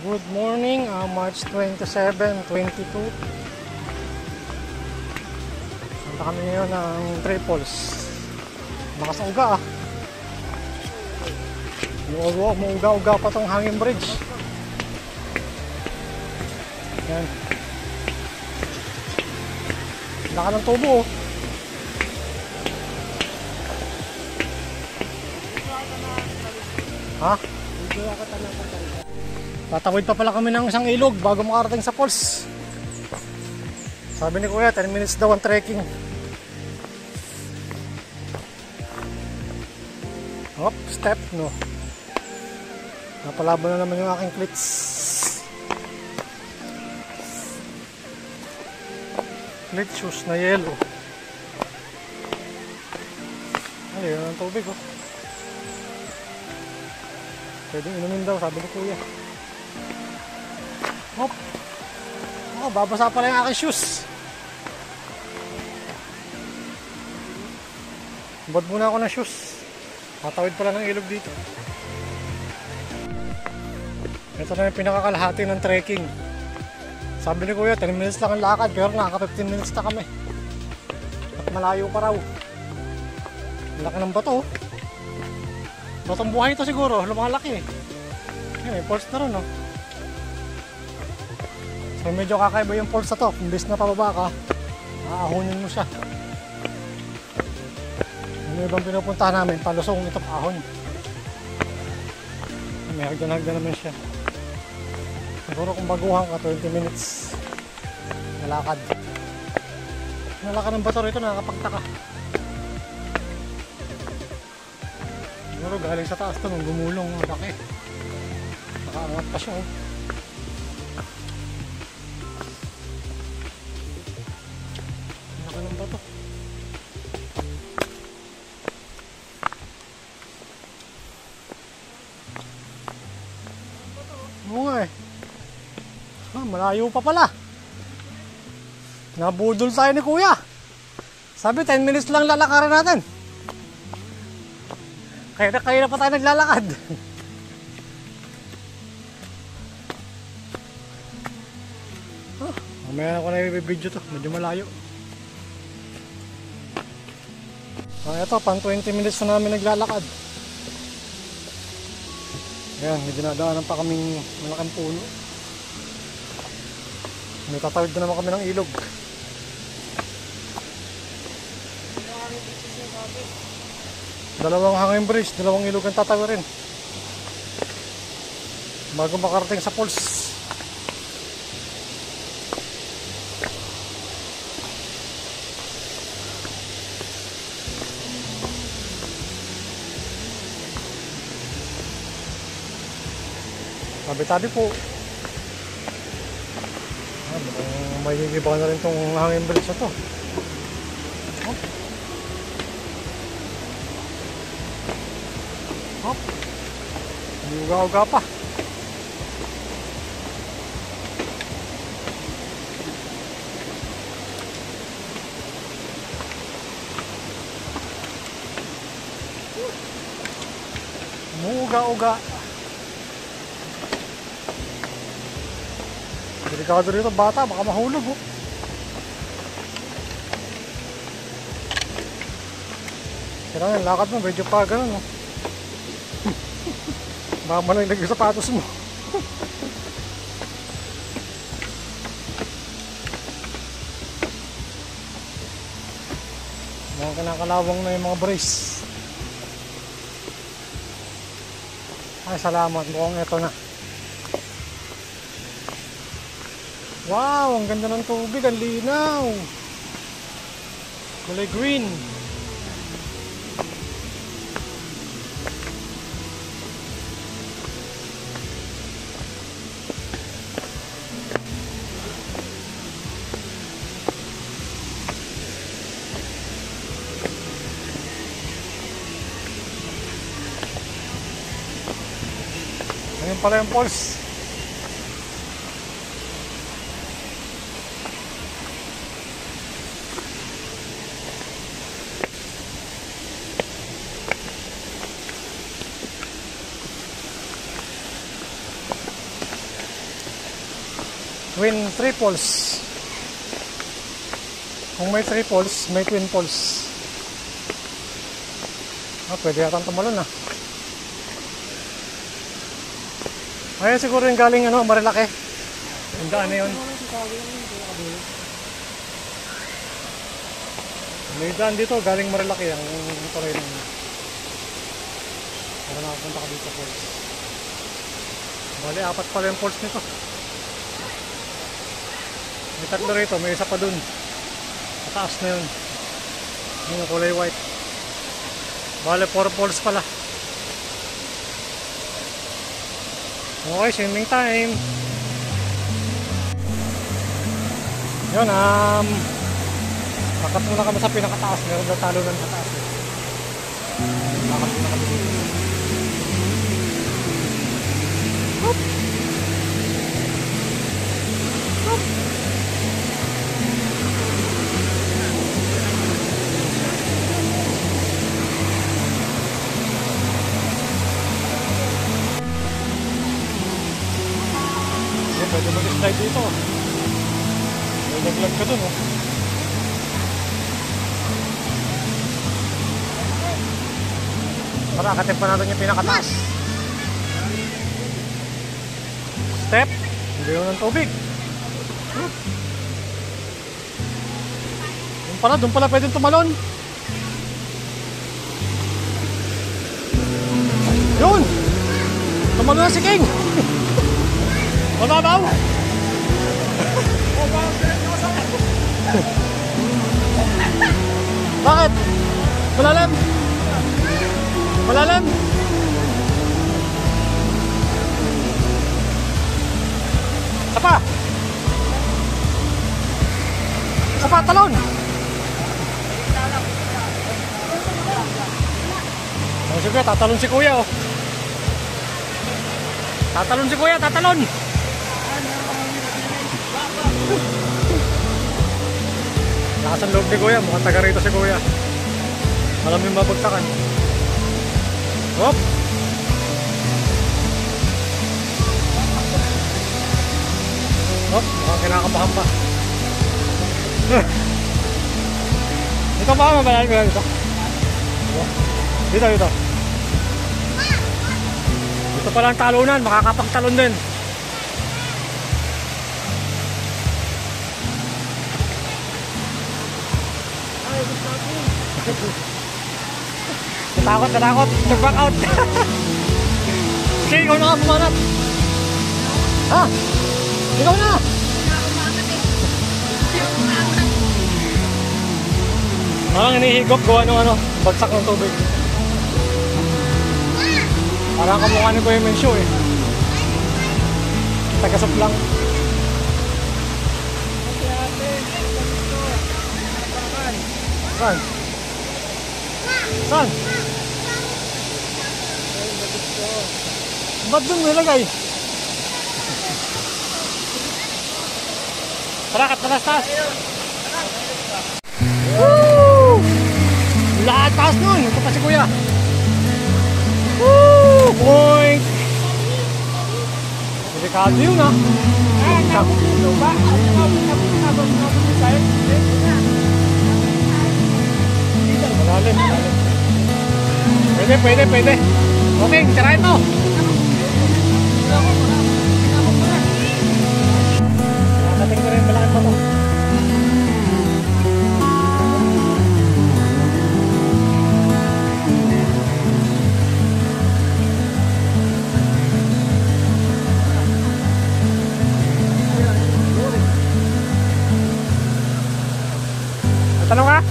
Good morning, March 27, 22. Punta kami ngayon ng Triples. Lakas ng uga Muuga-uga pa tong hanging bridge. Yan. Laka ng tubo Ha? Tatawid pa pala kami ng isang ilog bago makarating sa falls. Sabi ni Kuya, 10 minutes daw ang trekking. Hop, step, no. Napalaban na naman yung aking cleats. Cleat shoes na yellow. Ay, yun ang tubig, Pwedeng inumin daw, sabi ni Kuya. Hop. Babasa pala yung aking shoes. Bad muna ako ng shoes. Tatawid pala ng ilog dito. Ito na yung pinakakalahati ng trekking. Sabi ni Kuya, 10 minutes lang ang lakad, pero nakaka 15 minutes na kami. At malayo pa raw. Laki ng bato. Batong buhay ito siguro, lumalaki. May falls na rin, So medyo kakaiba yung falls na to. Imbes na pababa ka, aahonin mo siya. Ano ibang pinupuntahan namin, palusong ito ahon. May hagdan-hagdan naman siya. Siguro kung baguhan ka, 20 minutes nalakad. Nalakad ng bato rito, nakakapagtaka. Siguro galing sa taas to, nung gumulong ang laki. Nakaangat pa siya, Laki ng bato. Malayo pa pala. Nabudol tayo ni Kuya. Sabi 10 minutes lang lalakarin natin. Kaya na pa tayo naglalakad. Mamaya ako na i-video to. Medyo malayo. Ito, pang 20 minutes na namin naglalakad. Ayan, may dinadaanan pa kaming malaking puno. May tatawid na naman kami ng ilog. Dalawang hanging bridge, dalawang ilog ang tatawirin bago makarating sa falls. Tabi-tabi po. May iba na rin itong hanging bridge na to. Hop. Hop. Uga-uga pa. Uga-uga. Delikado rito bata, baka mahulog Kailangan lakad mo, medyo pa ganun Baka managlag yung sapatos mo. Mga kinakalawang na yung mga brace. Ay, salamat, mukhang ito na. Wow, ang ganda ng tubig, ang linaw. Kulay green. Ayun pala yung falls. Twin triples. Kung may triples, may twin poles. Pwede yata tumalon ah. Ayan siguro yung galing Marilaki. Ang daan na yun. May daan dito, galing Marilaki ang tuloy na yun. Para nakapunta ka dito falls. Bali, 4 pala yung falls nito. May 3 rito, may isa pa dun. Mataas na yun. Yung kulay white. Bali, 4 falls pala. Okay, swimming time. Yun, kakat muna kami sa pinakataas. Meron daw talo ng kataas. Kakat muna kami dito. Hop! Hop! Pwede mag-slide dito. May naglag ka dun, oh. Tara, akatin pa natin yung pinakataas. Step. Hindi yun ng tubig. Doon pala pwedeng tumalon. Yun! Tumalon na si King! Mababaw! Bakit? Malalim? Malalim? Sapa! Sapa, talon! Oh, sige, tatalon si Kuya, oh. Tatalon si Kuya, tatalon! Lakas ang loob ni Kuya, mukhang taga rito si Kuya. Alam yung mabagtakan. Hop! Hop, mukhang kinakabahan pa. Dito pa, mabalaan ko lang dito. Dito. Dito pala ang talunan, makakapagtalon din. Natakot. Nag-back out. Sige, ikaw na nga bumanat. Ha? Ikaw na. Parang inihigop gawa ng bagsak ng tubig. Parang kamukha ni Kuya Mensyo eh. Tagasap lang. Saan? Saan? Ba't doon nilagay? Tara, taas. Woo! Lahat taas nun. Ito pa si Kuya. Woo! Boink! Delikado yun ha. Malalim. Pwede. Okay, tirahin mo. Nakating ko rin malakit pa to. Tanong ka?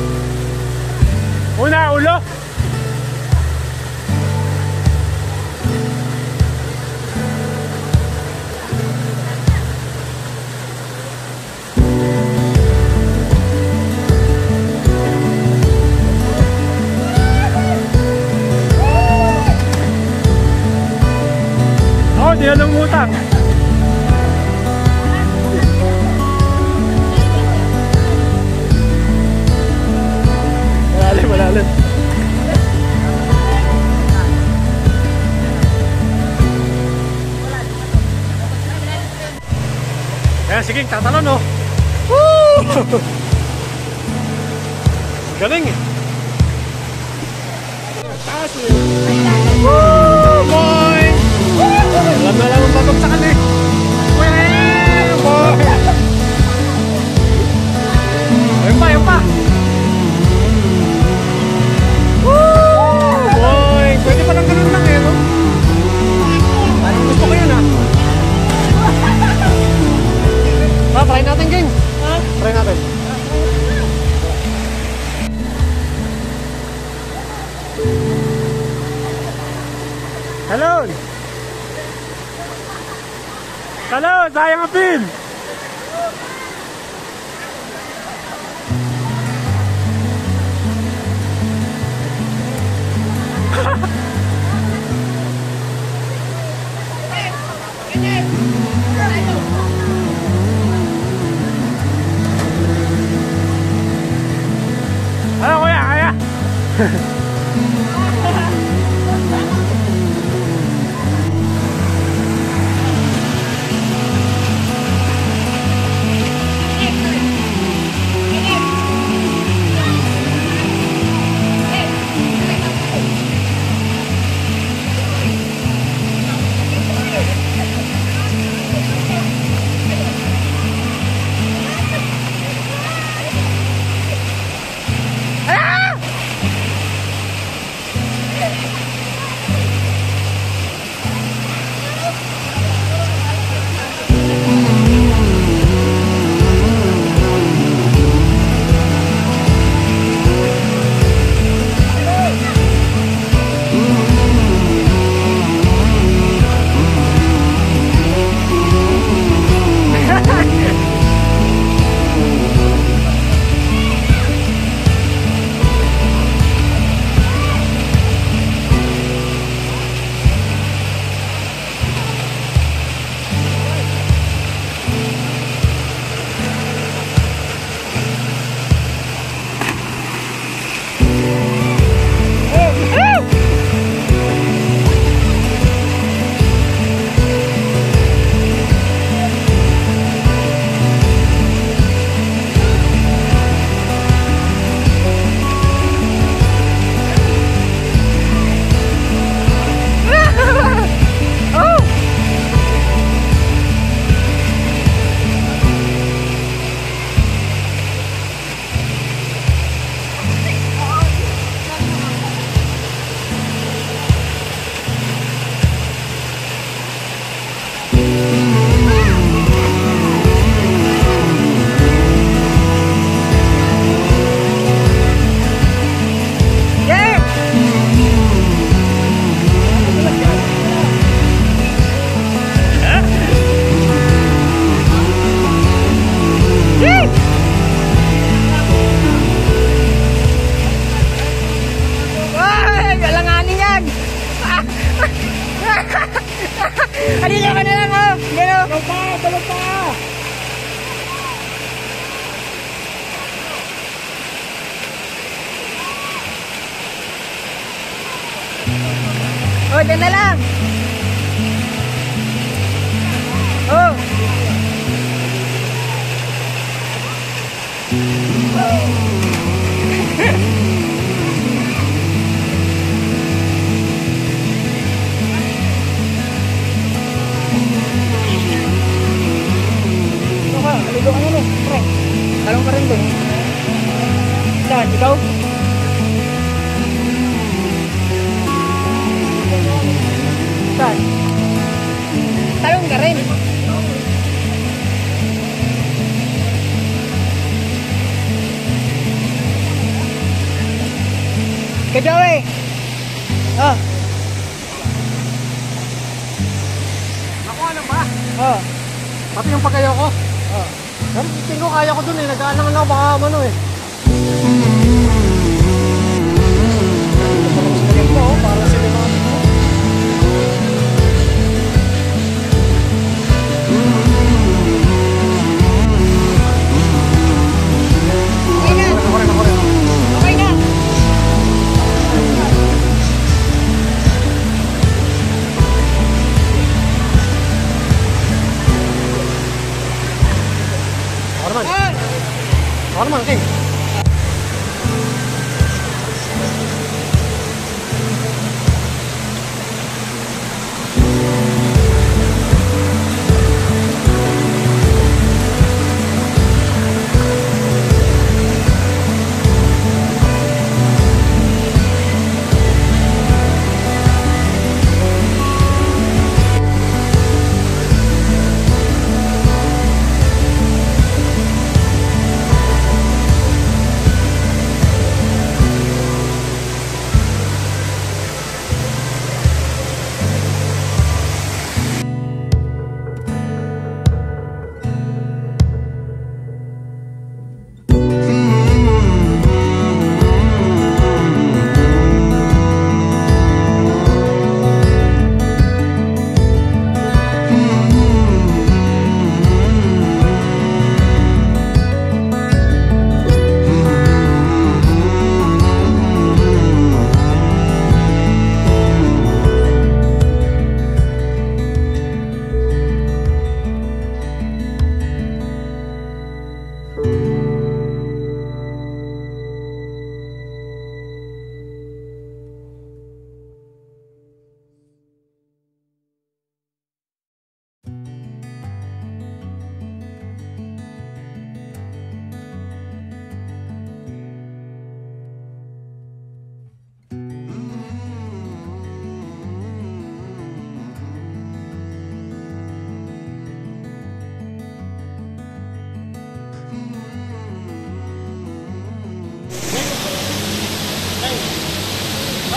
Una, ulo. sige, tatalon oh. Woo! Galing eh. Woo! Boy! Alam na lang ang babagsakan eh. Wee! Boy! Ayun pa! Woo! Boy! Pwede pa lang ganun lang eh, no? Parang gusto ko yun ah. Try natin, King. Try natin. Talon! Talon! Sayang ang pin! Ano kuya, kaya? Halika ka na lang oh! Gano? Dalog pa! Oh, dyan na lang! Oh! Aligo ka na rin, pre. Talong ka rin dun. Saan? Ikaw? Saan? Talong ka rin. Kay Joey! Oh! Nakuha na ba? Oh! Pati yung pagayo ko? Oh! Tingin ko kaya ko dun eh, nag-aalangan ako baka ano eh. Ito pa para cinematic mo. Okay na! Ako rin. Okay na!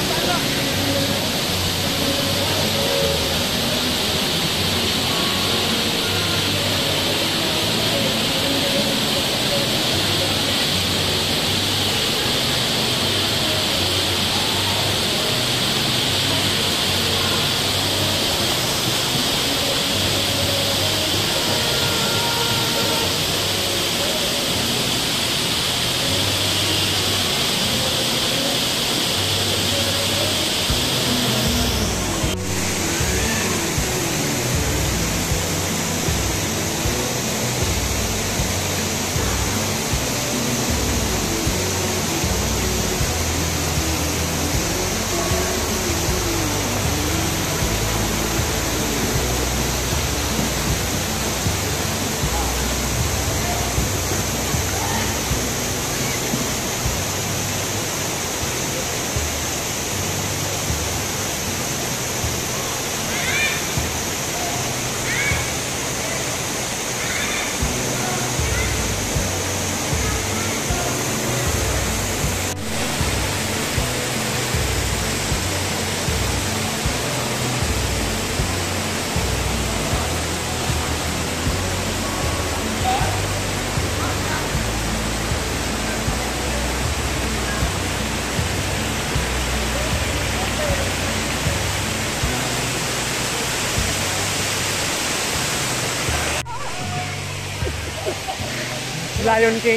Lion King.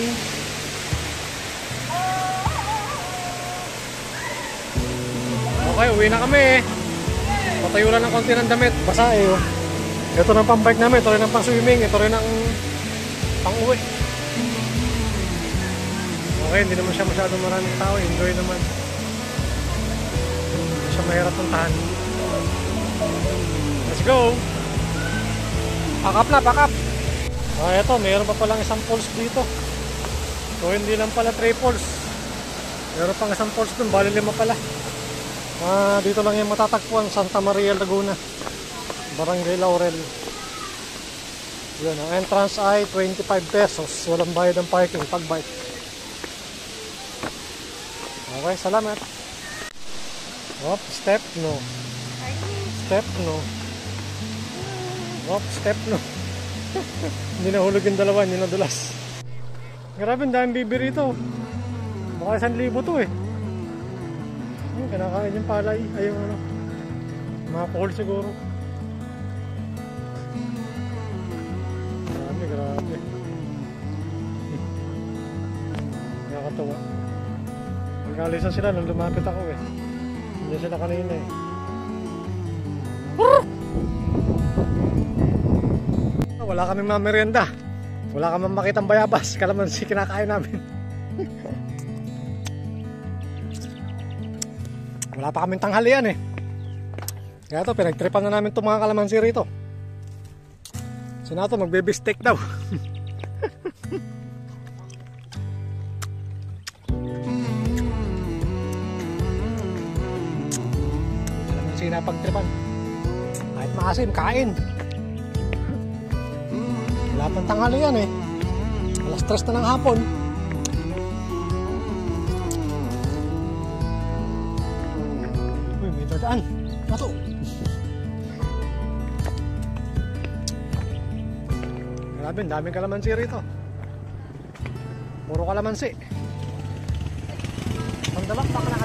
Okay, uwi na kami. Patayo lang ng konti ng damit. Basa eh. Oh. Ito ng pang-bike namin. Ito rin ang pang-swimming. Ito rin ang pang-uwi. Okay, hindi naman siya masyadong maraming tao. Enjoy naman. Hindi siya mahirap puntahan. Let's go! Pack up na, pack up! Eto, mayroon pa palang isang falls dito. So hindi lang pala 3 falls. Mayroon pang isang falls dun, bali 5 pala. Dito lang yung matatagpuan, Santa Maria, Laguna, Barangay Laurel. Yun, ang entrance ay 25 pesos. Walang bayad ng parking pag bike. Okay, salamat. Hop, step no. Step no. Hop, step no. Hindi nahulog yung dalawa, hindi nadulas. Grabe, ang daming bibi rito. Baka 1,000 to eh. Kinakain yung palay. Ay, yung ano, mga pohol siguro. Grabe, grabe. Nakakatawa. Nagkalisan sila nung lumapit ako eh. Hindi sila kanina eh. Wala kaming mamerienda. Wala kaming makitang bayabas. Kalamansi kinakain namin. Wala pa kaming tanghalian eh. Kaya ito, pinagtripan na namin itong mga kalamansi rito. Sinato, mag-baby steak daw. Kalamansi na pagtripan. Kahit maasim, kain. Wala pang tanghalian eh. Alas 3 na ng hapon. Uy, may dadaan. Mato. Grabe, ang daming kalamansi rito. Puro kalamansi. Pandalak pa ka na.